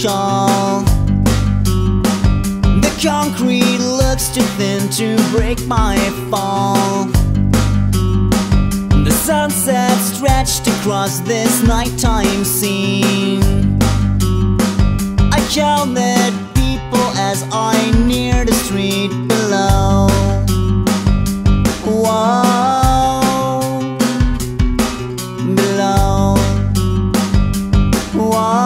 call. The concrete looks too thin to break my fall. The sunset stretched across this nighttime scene. I counted people as I neared the street below. Whoa, below. Whoa.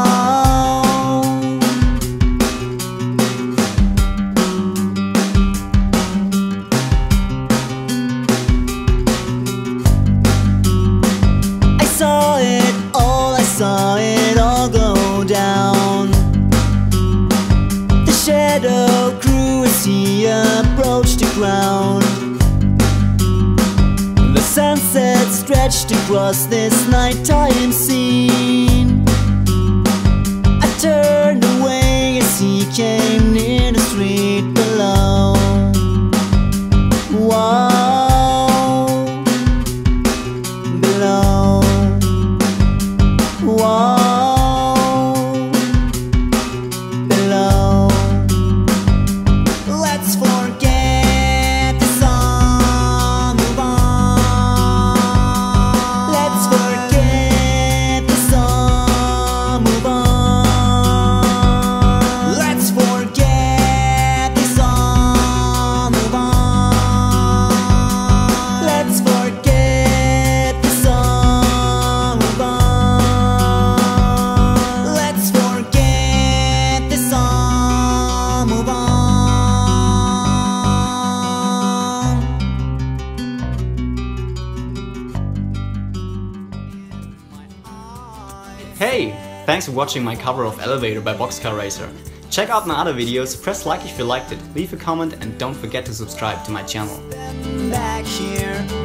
I saw it all go down. The shadow grew as he approached the ground. The sunset stretched across this nighttime scene. I turned away as he came near the street below. Whoa, below. Whoa, below. Let's forget the song, move on. Let's forget the song, move on. Let's forget the song, move on. Let's forget the song, move on. Let's forget the song, move on. Hey! Thanks for watching my cover of Elevator by Boxcar Racer. Check out my other videos, press like if you liked it, leave a comment and don't forget to subscribe to my channel. Back here.